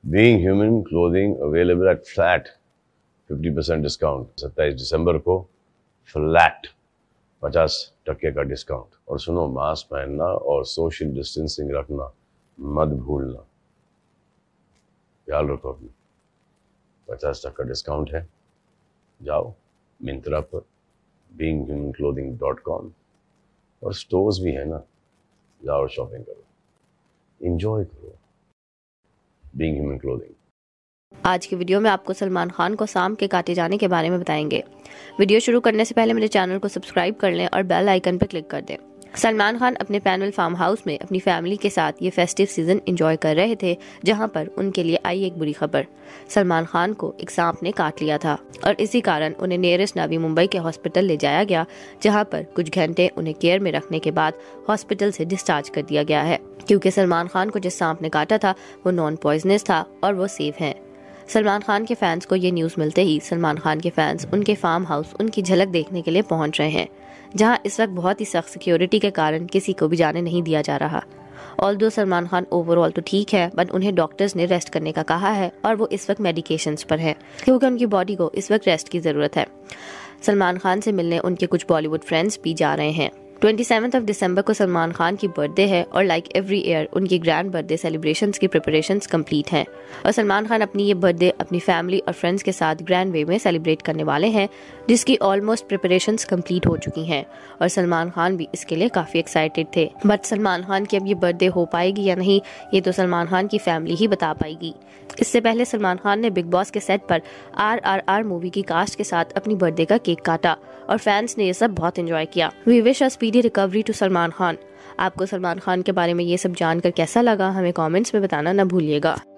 Being human clothing available at flat 50% discount. 27 दिसंबर को flat 50% का डिस्काउंट। और सुनो, मास्क पहनना और सोशल डिस्टेंसिंग रखना मत भूलना। ख्याल रखो अपनी। 50% डिस्काउंट है। जाओ मिंत्रा पर, beinghumanclothing.com, और स्टोर्स भी है ना, जाओ शॉपिंग करो, एंजॉय करो। Being human clothing. आज की वीडियो में आपको सलमान खान को सांप के काटे जाने के बारे में बताएंगे। वीडियो शुरू करने से पहले मेरे चैनल को सब्सक्राइब कर लें और बेल आइकन पर क्लिक कर दें। सलमान खान अपने पैनल फार्म हाउस में अपनी फैमिली के साथ ये फेस्टिव सीजन एंजॉय कर रहे थे, जहां पर उनके लिए आई एक बुरी खबर। सलमान खान को एक सांप ने काट लिया था और इसी कारण उन्हें नियरेस्ट नवी मुंबई के हॉस्पिटल ले जाया गया, जहां पर कुछ घंटे उन्हें केयर में रखने के बाद हॉस्पिटल से डिस्चार्ज कर दिया गया है, क्योंकि सलमान खान को जिस सांप ने काटा था वो नॉन पॉइजनस था और वो सेफ है। सलमान खान के फैंस को ये न्यूज़ मिलते ही सलमान खान के फैंस उनके फार्म हाउस उनकी झलक देखने के लिए पहुंच रहे हैं, जहां इस वक्त बहुत ही सख्त सिक्योरिटी के कारण किसी को भी जाने नहीं दिया जा रहा। ऑल्दो सलमान खान ओवरऑल तो ठीक है, बट उन्हें डॉक्टर्स ने रेस्ट करने का कहा है और वो इस वक्त मेडिकेशंस पर हैं, क्योंकि उनकी बॉडी को इस वक्त रेस्ट की ज़रूरत है। सलमान खान से मिलने उनके कुछ बॉलीवुड फ्रेंड्स भी जा रहे हैं। 27 दिसंबर को सलमान खान की बर्थडे है और लाइक एवरी ईयर उनकी ग्रैंड बर्थडे सेलिब्रेशंस की प्रिपरेशंस कंप्लीट हैं और सलमान खान अपनी ये बर्थडे अपनी फैमिली और फ्रेंड्स के साथ ग्रैंड वे में सेलिब्रेट करने वाले हैं, जिसकी ऑलमोस्ट प्रिपरेशंस कंप्लीट हो चुकी हैं और सलमान खान भी इसके लिए काफ़ी एक्साइटेड थे। बट सलमान खान की अब ये बर्थडे हो पाएगी या नहीं, ये तो सलमान खान की फैमिली ही बता पाएगी। इससे पहले सलमान खान ने बिग बॉस के सेट पर RRR मूवी की कास्ट के साथ अपनी बर्थडे का केक काटा और फैंस ने ये सब बहुत एंजॉय किया। We wish a speedy recovery to Salman Khan. आपको सलमान खान के बारे में ये सब जानकर कैसा लगा, हमें कमेंट्स में बताना न भूलिएगा।